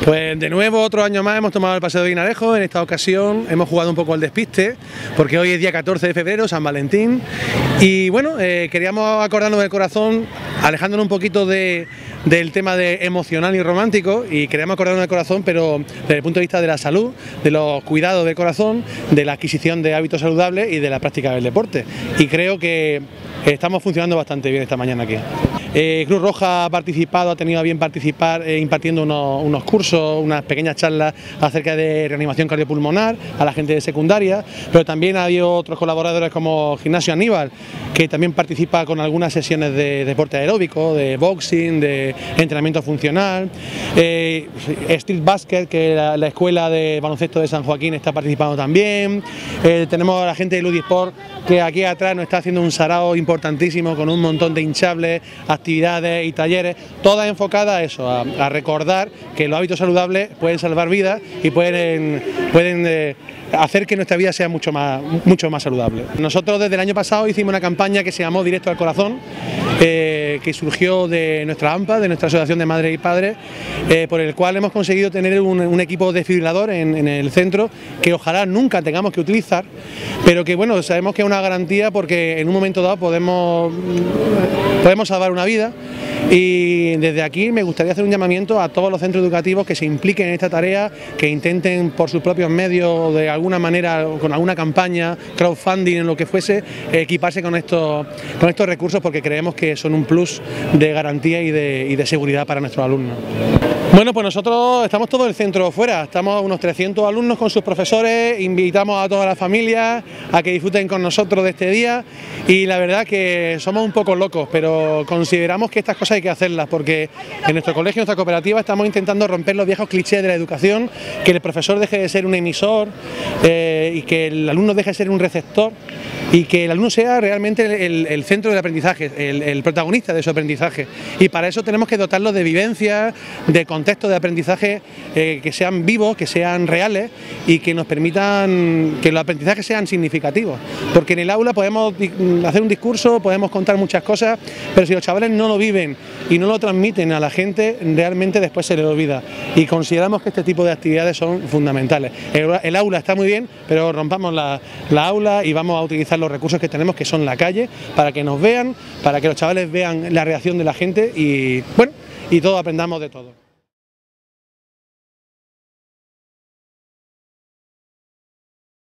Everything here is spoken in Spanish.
Pues de nuevo, otro año más hemos tomado el paseo de Guinarejo. En esta ocasión hemos jugado un poco al despiste, porque hoy es día 14 de febrero, San Valentín. Y bueno, queríamos acordarnos del corazón, alejándonos un poquito del tema de emocional y romántico, y queríamos acordarnos del corazón, pero desde el punto de vista de la salud, de los cuidados del corazón, de la adquisición de hábitos saludables y de la práctica del deporte. Y creo que estamos funcionando bastante bien esta mañana aquí. Cruz Roja ha participado, ha tenido a bien participar impartiendo unos cursos, unas pequeñas charlas acerca de reanimación cardiopulmonar a la gente de secundaria, pero también ha habido otros colaboradores como Gimnasio Aníbal, que también participa con algunas sesiones de deporte aeróbico, de boxing, de entrenamiento funcional. Street Basket, que la escuela de baloncesto de San Joaquín está participando también. Tenemos a la gente de Ludisport, que aquí atrás nos está haciendo un sarao importantísimo con un montón de hinchables, actividades y talleres, todas enfocadas a eso, a recordar que los hábitos saludables pueden salvar vidas y pueden hacer que nuestra vida sea mucho más saludable. Nosotros desde el año pasado hicimos una campaña que se llamó Directo al Corazón, que surgió de nuestra AMPA, de nuestra Asociación de Madres y Padres, por el cual hemos conseguido tener un equipo desfibrilador en el centro, que ojalá nunca tengamos que utilizar, pero que bueno, sabemos que es una garantía porque en un momento dado podemos salvar una vida. Y desde aquí me gustaría hacer un llamamiento a todos los centros educativos que se impliquen en esta tarea, que intenten por sus propios medios, de alguna manera, con alguna campaña, crowdfunding, en lo que fuese, equiparse con estos recursos, porque creemos que son un plus de garantía y de seguridad para nuestros alumnos. Bueno, pues nosotros estamos todo el centro fuera, estamos unos 300 alumnos con sus profesores, invitamos a todas las familias a que disfruten con nosotros de este día, y la verdad que somos un poco locos, pero consideramos que estas cosas hay que hacerlas, porque en nuestro colegio, en nuestra cooperativa, estamos intentando romper los viejos clichés de la educación, que el profesor deje de ser un emisor y que el alumno deje de ser un receptor, y que el alumno sea realmente el centro del aprendizaje, el protagonista de su aprendizaje, y para eso tenemos que dotarlo de vivencias, de contextos de aprendizaje que sean vivos, que sean reales y que nos permitan que los aprendizajes sean significativos, porque en el aula podemos hacer un discurso, podemos contar muchas cosas, pero si los chavales no lo viven y no lo transmiten a la gente, realmente después se les olvida, y consideramos que este tipo de actividades son fundamentales. El aula está muy bien, pero rompamos la aula y vamos a utilizar los recursos que tenemos, que son la calle, para que nos vean, para que los chavales vean la reacción de la gente y bueno, y todos aprendamos de todo.